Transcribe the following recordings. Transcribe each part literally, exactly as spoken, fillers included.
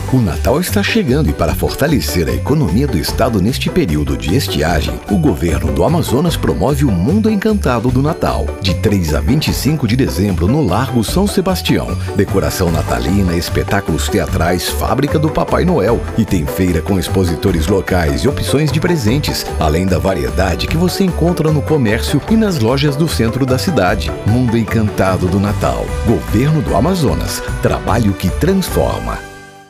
O Natal está chegando e para fortalecer a economia do estado neste período de estiagem, o governo do Amazonas promove o Mundo Encantado do Natal. De três a vinte e cinco de dezembro no Largo São Sebastião. Decoração natalina, espetáculos teatrais, fábrica do Papai Noel e tem feira com expositores locais e opções de presentes, além da variedade que você encontra no comércio e nas lojas do centro da cidade. Mundo Encantado do Natal. Governo do Amazonas. Trabalho que transforma.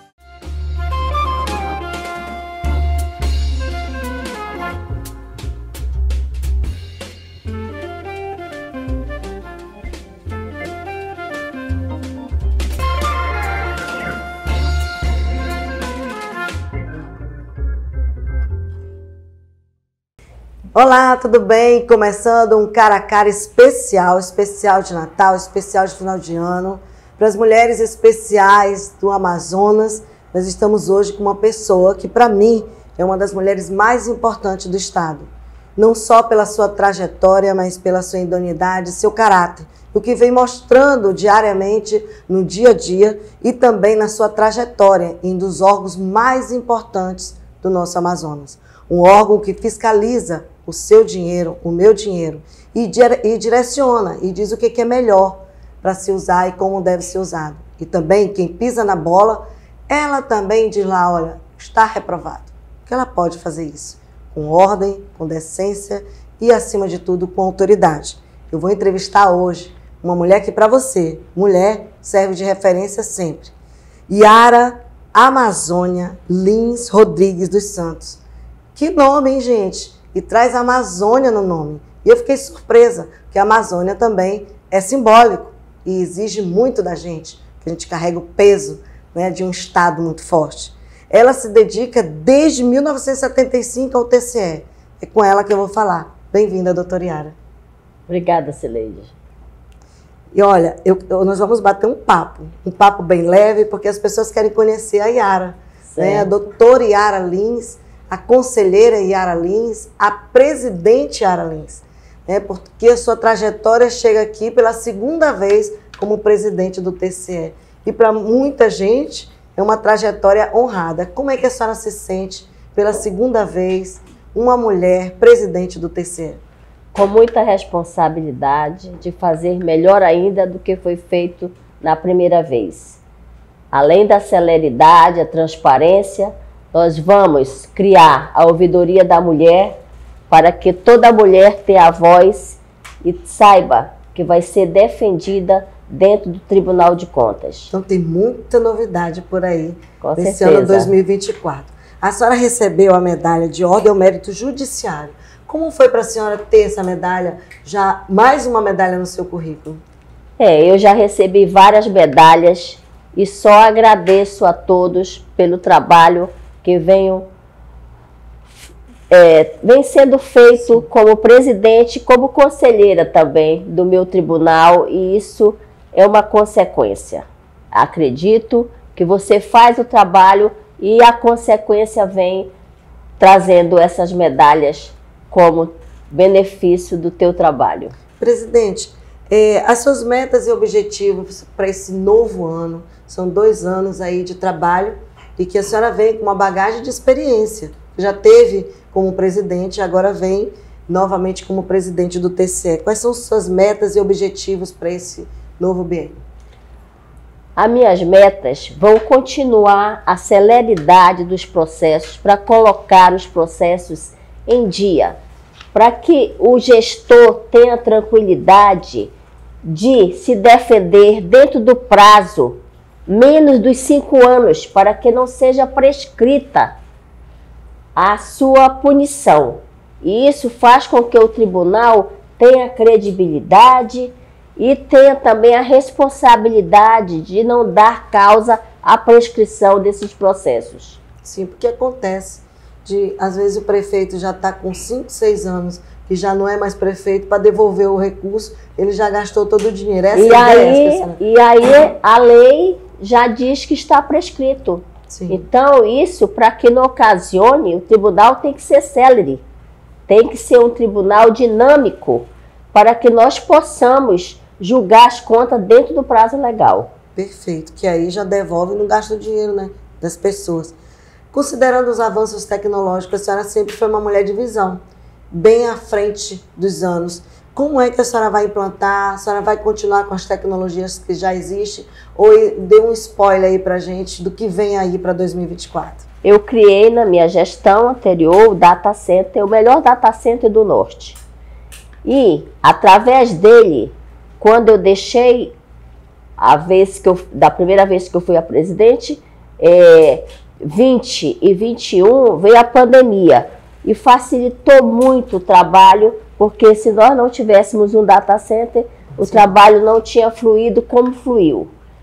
Olá, tudo bem? Começando um cara a cara especial, especial de Natal, especial de final de ano. Para as mulheres especiais do Amazonas, nós estamos hoje com uma pessoa que, para mim, é uma das mulheres mais importantes do estado. Não só pela sua trajetória, mas pela sua idoneidade, seu caráter. O que vem mostrando diariamente no dia a dia e também na sua trajetória em um dos órgãos mais importantes do nosso Amazonas. Um órgão que fiscaliza o seu dinheiro, o meu dinheiro, e, dire e direciona e diz o que, que é melhor para se usar e como deve ser usado. E também quem pisa na bola, ela também diz lá, olha, está reprovado. Que ela pode fazer isso com ordem, com decência e, acima de tudo, com autoridade. Eu vou entrevistar hoje uma mulher que, para você, mulher, serve de referência sempre. Yara Amazônia Lins Rodrigues dos Santos. Que nome, hein, gente? E traz a Amazônia no nome. E eu fiquei surpresa, que a Amazônia também é simbólico e exige muito da gente, que a gente carrega o peso, né, de um estado muito forte. Ela se dedica desde mil novecentos e setenta e cinco ao T C E. É com ela que eu vou falar. Bem-vinda, doutora Yara. Obrigada, Cileide. E olha, eu, eu, nós vamos bater um papo, um papo bem leve, porque as pessoas querem conhecer a Yara, né? A doutora Yara Lins, a conselheira Yara Lins, a presidente Yara Lins, né? Porque a sua trajetória chega aqui pela segunda vez como presidente do T C E. E para muita gente é uma trajetória honrada. Como é que a senhora se sente pela segunda vez uma mulher presidente do T C E? Com muita responsabilidade de fazer melhor ainda do que foi feito na primeira vez. Além da celeridade, a transparência, nós vamos criar a ouvidoria da mulher para que toda mulher tenha a voz e saiba que vai ser defendida dentro do Tribunal de Contas. Então tem muita novidade por aí Com nesse certeza. ano dois mil e vinte e quatro. A senhora recebeu a medalha de Ordem ao Mérito Judiciário. Como foi para a senhora ter essa medalha, já mais uma medalha no seu currículo? É, eu já recebi várias medalhas e só agradeço a todos pelo trabalho que venho, é, vem sendo feito como presidente, como conselheira também do meu tribunal, e isso é uma consequência. Acredito que você faz o trabalho e a consequência vem trazendo essas medalhas como benefício do teu trabalho. Presidente, é, as suas metas e objetivos para esse novo ano, são dois anos aí de trabalho, e que a senhora vem com uma bagagem de experiência. Já teve como presidente, agora vem novamente como presidente do T C E. Quais são suas metas e objetivos para esse novo biênio? As minhas metas vão continuar a celeridade dos processos para colocar os processos em dia, para que o gestor tenha tranquilidade de se defender dentro do prazo menos dos cinco anos, para que não seja prescrita a sua punição. E isso faz com que o tribunal tenha credibilidade e tenha também a responsabilidade de não dar causa à prescrição desses processos. Sim, porque acontece de, às vezes, o prefeito já está com cinco, seis anos, que já não é mais prefeito, para devolver o recurso, ele já gastou todo o dinheiro. Essa e, é a aí, ideia, e aí a lei já diz que está prescrito. Sim. Então, isso, para que não ocasione, o tribunal tem que ser célere, tem que ser um tribunal dinâmico, para que nós possamos julgar as contas dentro do prazo legal. Perfeito, que aí já devolve e não gasta o dinheiro, né? das pessoas. Considerando os avanços tecnológicos, a senhora sempre foi uma mulher de visão, bem à frente dos anos. Como é que a senhora vai implantar? A senhora vai continuar com as tecnologias que já existem? Ou dê um spoiler aí para a gente do que vem aí para dois mil e vinte e quatro? Eu criei na minha gestão anterior o data center, o melhor data center do Norte. E, através dele, quando eu deixei, a vez que eu, da primeira vez que eu fui a presidente, é, vinte e vinte e um, veio a pandemia e facilitou muito o trabalho, porque se nós não tivéssemos um data center, o Sim. trabalho não tinha fluído como fluiu.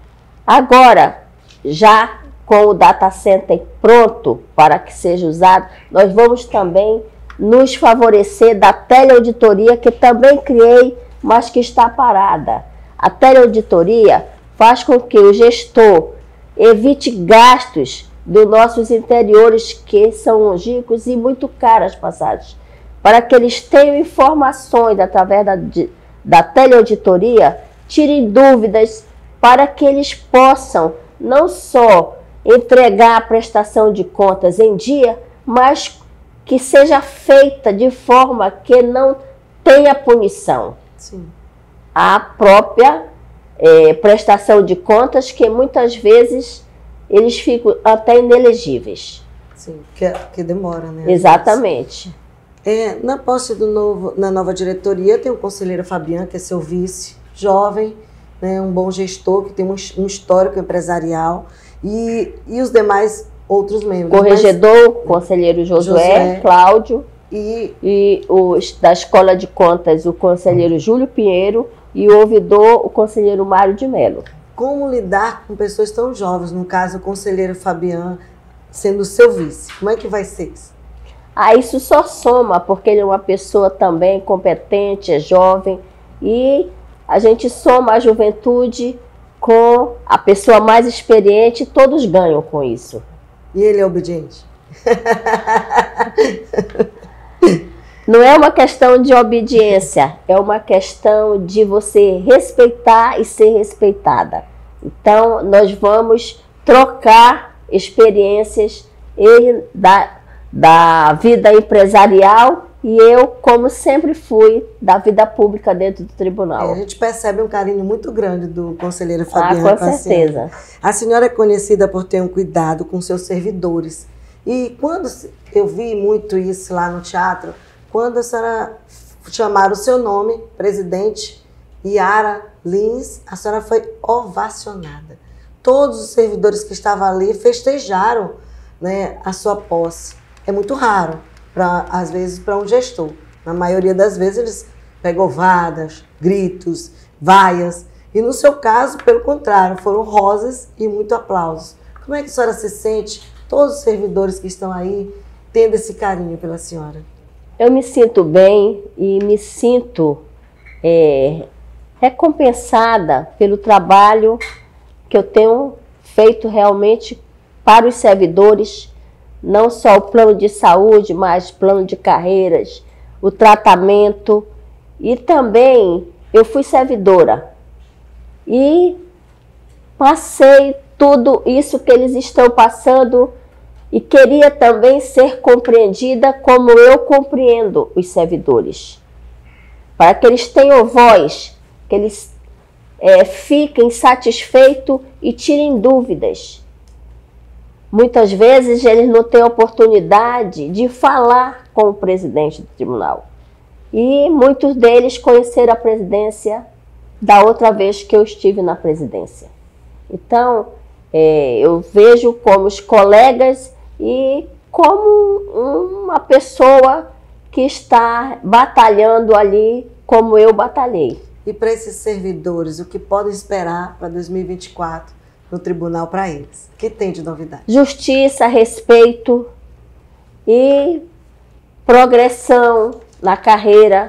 Agora, já com o data center pronto para que seja usado, nós vamos também nos favorecer da teleauditoria, que também criei, mas que está parada. A teleauditoria faz com que o gestor evite gastos dos nossos interiores, que são longínquos e muito caras passagens, para que eles tenham informações através da, da teleauditoria, tirem dúvidas, para que eles possam não só entregar a prestação de contas em dia, mas que seja feita de forma que não tenha punição. Sim. A própria é, prestação de contas, que muitas vezes eles ficam até inelegíveis. Sim, que, que demora, né? Exatamente. É, na posse do novo, na nova diretoria, tem o conselheiro Fabiano, que é seu vice, jovem, né, um bom gestor, que tem um, um histórico empresarial, e, e os demais outros membros. Corregedor, mas, conselheiro Josué, Josué Cláudio, e, e os da Escola de Contas, o conselheiro Júlio Pinheiro, e o ouvidor, o conselheiro Mário de Mello. Como lidar com pessoas tão jovens, no caso o conselheiro Fabiano sendo seu vice? Como é que vai ser isso? Ah, isso só soma, porque ele é uma pessoa também competente, é jovem, e a gente soma a juventude com a pessoa mais experiente, todos ganham com isso. E ele é obediente? Não é uma questão de obediência, é uma questão de você respeitar e ser respeitada. Então, nós vamos trocar experiências, ele da, da vida empresarial e eu, como sempre fui, da vida pública dentro do tribunal. É, a gente percebe um carinho muito grande do conselheiro Fabiano. Ah, com certeza. A senhora é conhecida por ter um cuidado com seus servidores. E quando eu vi muito isso lá no teatro, quando a senhora chamaram o seu nome, presidente Yara Lins, a senhora foi ovacionada. Todos os servidores que estavam ali festejaram, né, a sua posse. É muito raro, pra, às vezes, para um gestor. Na maioria das vezes, eles pegam vadas, gritos, vaias. E no seu caso, pelo contrário, foram rosas e muito aplausos. Como é que a senhora se sente, todos os servidores que estão aí, tendo esse carinho pela senhora? Eu me sinto bem e me sinto é, recompensada pelo trabalho que eu tenho feito realmente para os servidores, não só o plano de saúde, mas plano de carreiras, o tratamento. E também eu fui servidora e passei tudo isso que eles estão passando e queria também ser compreendida como eu compreendo os servidores, para que eles tenham voz, que eles é, fiquem satisfeitos e tirem dúvidas. Muitas vezes eles não têm oportunidade de falar com o presidente do tribunal. E muitos deles conheceram a presidência da outra vez que eu estive na presidência. Então, é, eu vejo como os colegas e como uma pessoa que está batalhando ali como eu batalhei. E para esses servidores, o que podem esperar para dois mil e vinte e quatro no tribunal para eles? O que tem de novidade? Justiça, respeito e progressão na carreira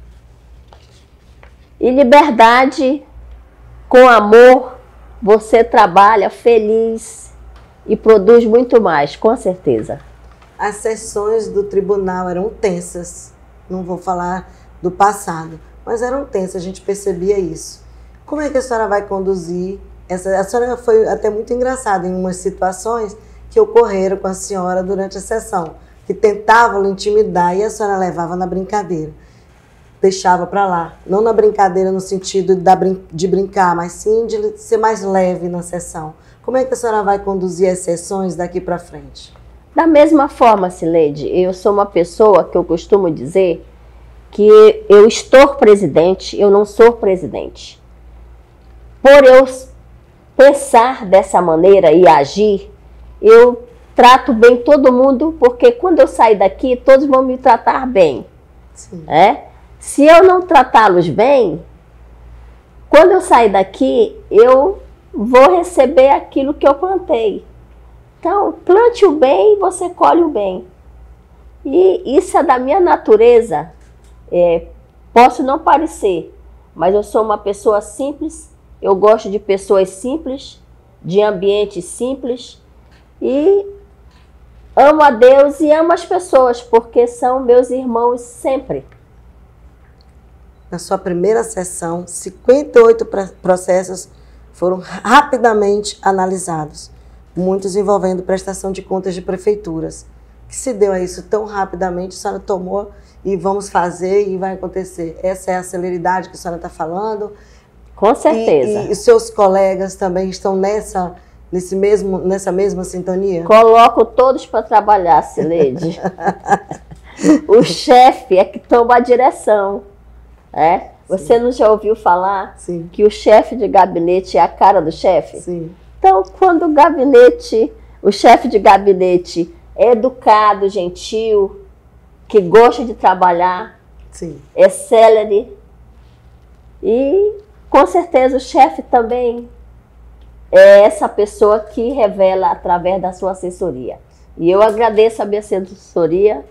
e liberdade. Com amor, você trabalha feliz e produz muito mais, com certeza. As sessões do tribunal eram tensas, não vou falar do passado, mas eram tensas, a gente percebia isso. Como é que a senhora vai conduzir? Essa, a senhora foi até muito engraçada em umas situações que ocorreram com a senhora durante a sessão, que tentavam lhe intimidar e a senhora levava na brincadeira. Deixava para lá. Não na brincadeira no sentido da brin- de brincar, mas sim de ser mais leve na sessão. Como é que a senhora vai conduzir as sessões daqui para frente? Da mesma forma, Cileide, eu sou uma pessoa que eu costumo dizer que eu estou presidente, eu não sou presidente. Por eu pensar dessa maneira e agir, eu trato bem todo mundo, porque quando eu sair daqui, todos vão me tratar bem. Sim. É? Se eu não tratá-los bem, quando eu sair daqui, eu vou receber aquilo que eu plantei. Então, plante o bem e você colhe o bem. E isso é da minha natureza. É, posso não parecer, mas eu sou uma pessoa simples, eu gosto de pessoas simples, de ambientes simples, e amo a Deus e amo as pessoas, porque são meus irmãos sempre. Na sua primeira sessão, cinquenta e oito processos foram rapidamente analisados, muitos envolvendo prestação de contas de prefeituras. Que se deu a isso tão rapidamente, a senhora tomou e vamos fazer e vai acontecer. Essa é a celeridade que a senhora está falando. Com certeza. E, e os seus colegas também estão nessa, nesse mesmo, nessa mesma sintonia? Coloco todos para trabalhar, Cileide. O chefe é que toma a direção. É? Você não já ouviu falar Sim. que o chefe de gabinete é a cara do chefe? Sim. Então, quando o gabinete, o chefe de gabinete é educado, gentil, que gosta de trabalhar, Sim. é célere, e com certeza o chefe também é essa pessoa que revela através da sua assessoria. E eu agradeço a minha assessoria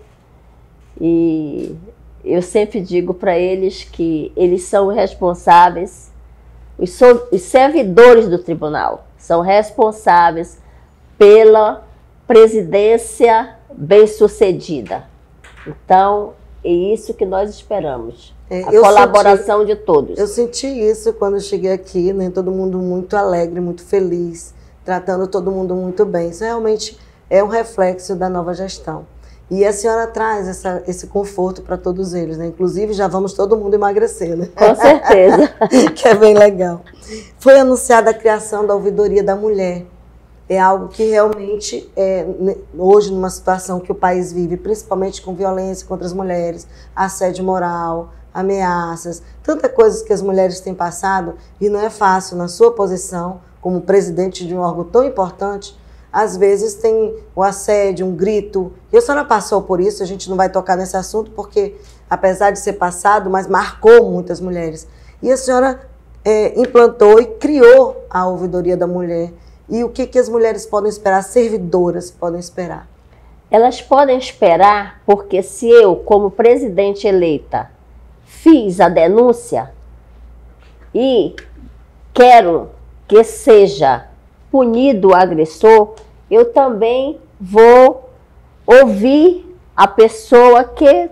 e eu sempre digo para eles que eles são responsáveis, os, so, os servidores do tribunal são responsáveis pela presidência bem-sucedida. Então, é isso que nós esperamos, é, a colaboração senti, de todos. Eu senti isso quando eu cheguei aqui, né, todo mundo muito alegre, muito feliz, tratando todo mundo muito bem. Isso realmente é um reflexo da nova gestão. E a senhora traz essa, esse conforto para todos eles, né? Inclusive, já vamos todo mundo emagrecer, né? Com certeza. Que é bem legal. Foi anunciada a criação da Ouvidoria da Mulher. É algo que realmente, é, hoje, numa situação que o país vive, principalmente com violência contra as mulheres, assédio moral, ameaças, tantas coisas que as mulheres têm passado, e não é fácil, na sua posição, como presidente de um órgão tão importante, às vezes tem o assédio, um grito. E a senhora passou por isso, a gente não vai tocar nesse assunto, porque, apesar de ser passado, mas marcou muitas mulheres. E a senhora é, implantou e criou a Ouvidoria da Mulher. E o que, que as mulheres podem esperar, as servidoras podem esperar? Elas podem esperar, porque se eu, como presidente eleita, fiz a denúncia e quero que seja punido o agressor, eu também vou ouvir a pessoa que,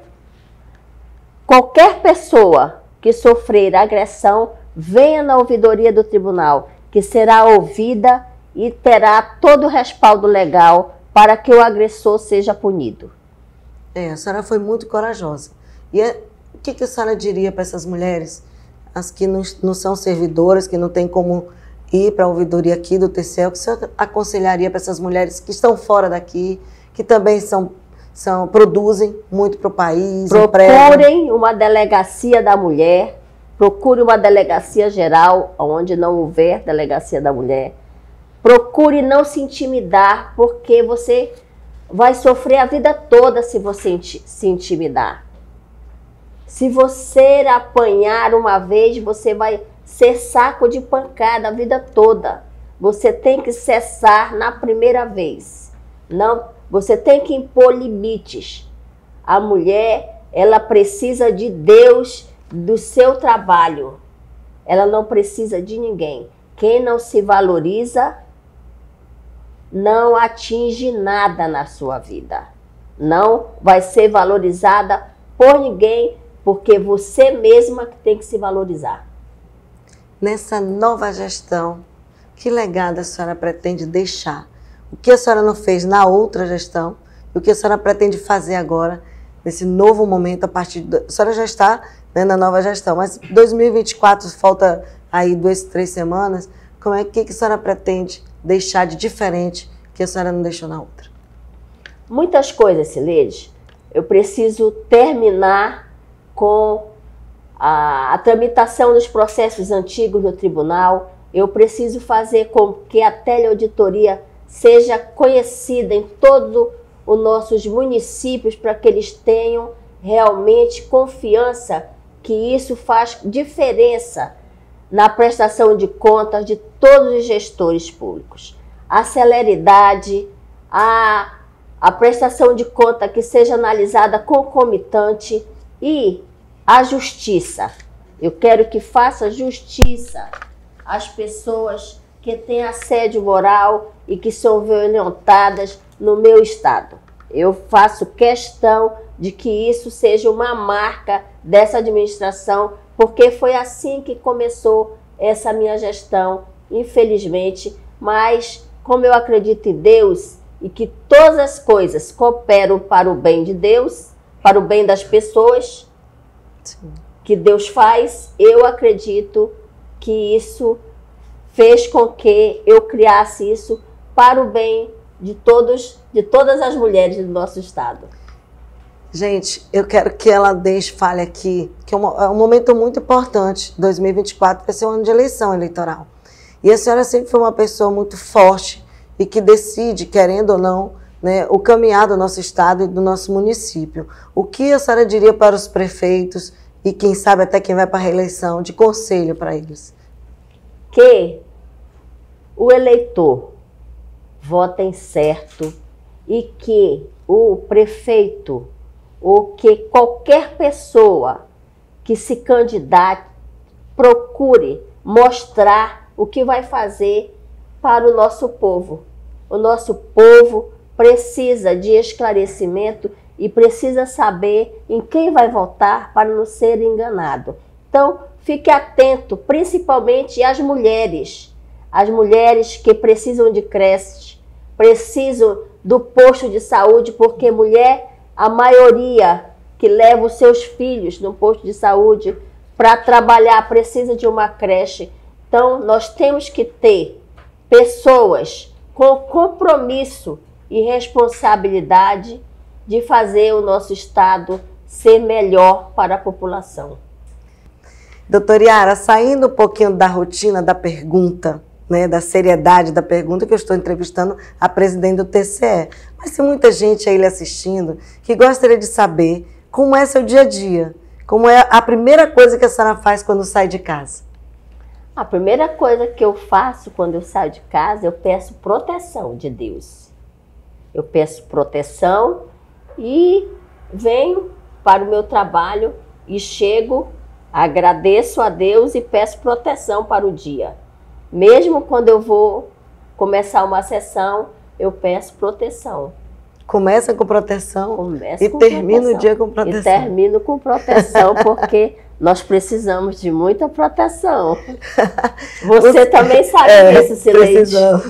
qualquer pessoa que sofrer agressão, venha na ouvidoria do tribunal, que será ouvida e terá todo o respaldo legal para que o agressor seja punido. É, a senhora foi muito corajosa. E é, o que, que a senhora diria para essas mulheres, as que não, não são servidoras, que não têm como ir para a ouvidoria aqui do T C E, o que a senhora aconselharia para essas mulheres que estão fora daqui, que também são, são, produzem muito para o país? Procurem empregam. Uma delegacia da mulher, procure uma delegacia geral, onde não houver delegacia da mulher. Procure não se intimidar, porque você vai sofrer a vida toda se você se intimidar. Se você apanhar uma vez, você vai ser saco de pancada a vida toda. Você tem que cessar na primeira vez. Não, você tem que impor limites. A mulher, ela precisa de Deus, do seu trabalho. Ela não precisa de ninguém. Quem não se valoriza não atinge nada na sua vida. Não vai ser valorizada por ninguém, porque você mesma que tem que se valorizar. Nessa nova gestão, que legado a senhora pretende deixar? o que a senhora não fez na outra gestão e o que a senhora pretende fazer agora, nesse novo momento, a partir da... A senhora já está, né, na nova gestão, mas dois mil e vinte e quatro, falta aí duas, três semanas, como é que, que a senhora pretende deixar de diferente que a senhora não deixou na outra? Muitas coisas, Cileide. Eu preciso terminar com a, a tramitação dos processos antigos no tribunal. Eu preciso fazer com que a teleauditoria seja conhecida em todos os nossos municípios para que eles tenham realmente confiança que isso faz diferença na prestação de contas de todos os gestores públicos. A celeridade, a, a prestação de conta que seja analisada concomitante e a justiça. Eu quero que faça justiça às pessoas que têm assédio moral e que são violentadas no meu estado. Eu faço questão de que isso seja uma marca dessa administração, porque foi assim que começou essa minha gestão, infelizmente, mas como eu acredito em Deus e que todas as coisas cooperam para o bem de Deus, para o bem das pessoas, sim, que Deus faz, eu acredito que isso fez com que eu criasse isso para o bem de todos, de todas as mulheres do nosso estado. Gente, eu quero que ela deixe, fale aqui, que é um, é um momento muito importante. dois mil e vinte e quatro vai ser um ano de eleição eleitoral. E a senhora sempre foi uma pessoa muito forte e que decide, querendo ou não, né, o caminhar do nosso estado e do nosso município. O que a senhora diria para os prefeitos e quem sabe até quem vai para a reeleição, de conselho para eles? Que o eleitor votem certo e que o prefeito ou que qualquer pessoa que se candidate procure mostrar o que vai fazer para o nosso povo. O nosso povo precisa de esclarecimento e precisa saber em quem vai votar para não ser enganado. Então, fique atento, principalmente às mulheres. As mulheres que precisam de creche, precisam do posto de saúde, porque mulher, a maioria que leva os seus filhos no posto de saúde para trabalhar, precisa de uma creche. Então, nós temos que ter pessoas com compromisso e responsabilidade de fazer o nosso estado ser melhor para a população. Doutora Yara, saindo um pouquinho da rotina da pergunta, né, da seriedade da pergunta, que eu estou entrevistando a presidente do T C E, mas tem muita gente aí lhe assistindo que gostaria de saber como é seu dia a dia, como é a primeira coisa que a senhora faz quando sai de casa. A primeira coisa que eu faço quando eu saio de casa, eu peço proteção de Deus. Eu peço proteção e venho para o meu trabalho e chego, agradeço a Deus e peço proteção para o dia. Mesmo quando eu vou começar uma sessão, eu peço proteção. Começa com proteção Começa e com termina proteção. o dia com proteção. E termino com proteção, porque nós precisamos de muita proteção. Você, Você também sabe é, disso, Cileide. Precisamos.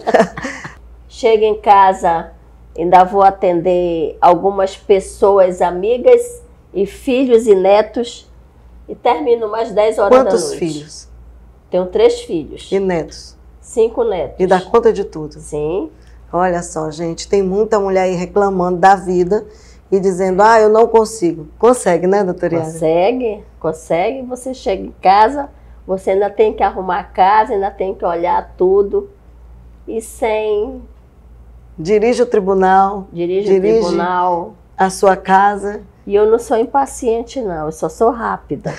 Chego em casa, ainda vou atender algumas pessoas, amigas e filhos e netos, e termino umas dez horas da noite. Quantos filhos? Tenho três filhos. E netos? Cinco netos. E dá conta de tudo? Sim. Olha só, gente, tem muita mulher aí reclamando da vida e dizendo, ah, eu não consigo. Consegue, né, doutora Yara? Consegue, consegue. Você chega em casa, você ainda tem que arrumar a casa, ainda tem que olhar tudo. E sem... Dirige o tribunal. Dirige, dirige o tribunal. A sua casa. E eu não sou impaciente, não. Eu só sou rápida.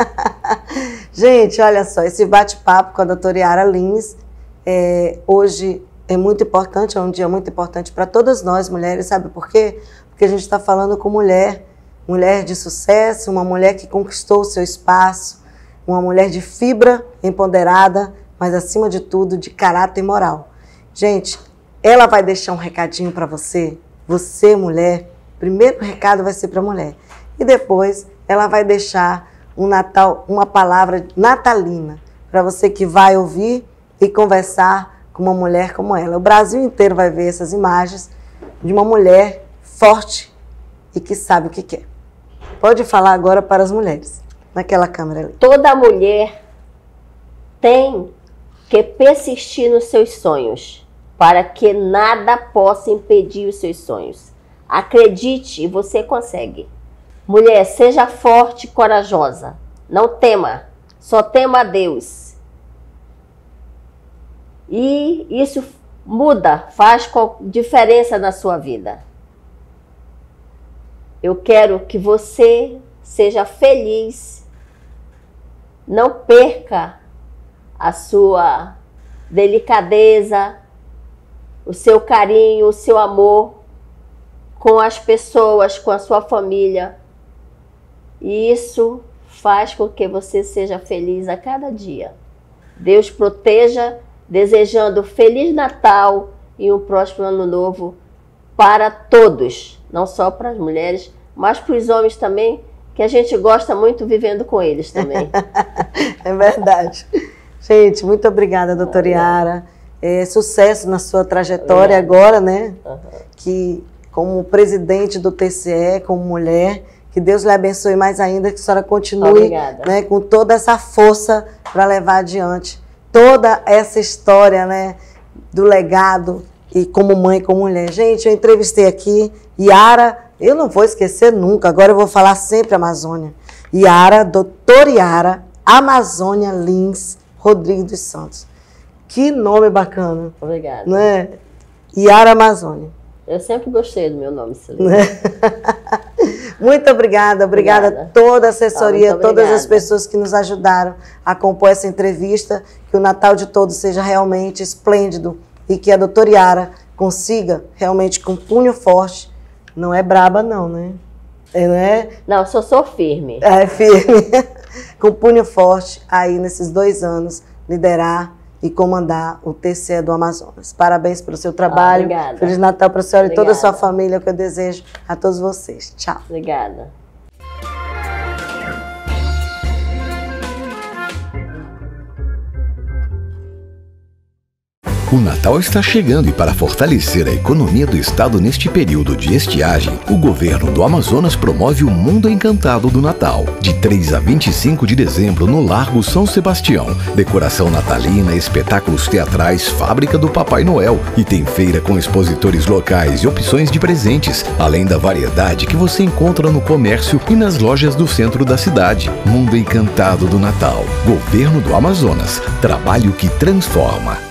Gente, olha só, esse bate-papo com a doutora Yara Lins, é, hoje é muito importante, é um dia muito importante para todas nós mulheres, sabe por quê? Porque a gente está falando com mulher, mulher de sucesso, uma mulher que conquistou o seu espaço, uma mulher de fibra, empoderada, mas acima de tudo de caráter moral. Gente, ela vai deixar um recadinho para você, você mulher, primeiro recado vai ser para a mulher, e depois ela vai deixar um Natal, uma palavra natalina, para você que vai ouvir e conversar com uma mulher como ela. O Brasil inteiro vai ver essas imagens de uma mulher forte e que sabe o que quer. Pode falar agora para as mulheres, naquela câmera ali. Toda mulher tem que persistir nos seus sonhos, para que nada possa impedir os seus sonhos. Acredite e você consegue. Mulher, seja forte e corajosa. Não tema, só tema a Deus. E isso muda, faz diferença na sua vida. Eu quero que você seja feliz, não perca a sua delicadeza, o seu carinho, o seu amor com as pessoas, com a sua família. E isso faz com que você seja feliz a cada dia. Deus proteja, desejando Feliz Natal e um próspero Ano Novo para todos, não só para as mulheres, mas para os homens também, que a gente gosta muito vivendo com eles também. É verdade. Gente, muito obrigada, doutora Yara. É, sucesso na sua trajetória agora, né? Uhum. Que como presidente do T C E, como mulher, que Deus lhe abençoe mais ainda, que a senhora continue, né, com toda essa força para levar adiante toda essa história, né, do legado e como mãe, como mulher. Gente, eu entrevistei aqui Yara, eu não vou esquecer nunca, agora eu vou falar sempre Amazônia. Yara, doutora Yara, Amazônia Lins Rodrigues dos Santos. Que nome bacana. Obrigada. Né? Yara Amazônia. Eu sempre gostei do meu nome, Celina. Muito obrigada, obrigada, obrigada a toda a assessoria, ah, todas as pessoas que nos ajudaram a compor essa entrevista, que o Natal de todos seja realmente esplêndido e que a doutora Yara consiga realmente com punho forte, não é braba não, né? É, não, é? Não, só sou firme. É firme, com punho forte aí nesses dois anos, liderar e comandar o T C E do Amazonas. Parabéns pelo seu trabalho. Ah, obrigada. Feliz Natal para a senhora obrigada. E toda a sua família, que eu desejo a todos vocês. Tchau. Obrigada. O Natal está chegando e para fortalecer a economia do estado neste período de estiagem, o governo do Amazonas promove o Mundo Encantado do Natal. De três a vinte e cinco de dezembro no Largo São Sebastião. Decoração natalina, espetáculos teatrais, fábrica do Papai Noel e tem feira com expositores locais e opções de presentes, além da variedade que você encontra no comércio e nas lojas do centro da cidade. Mundo Encantado do Natal. Governo do Amazonas. Trabalho que transforma.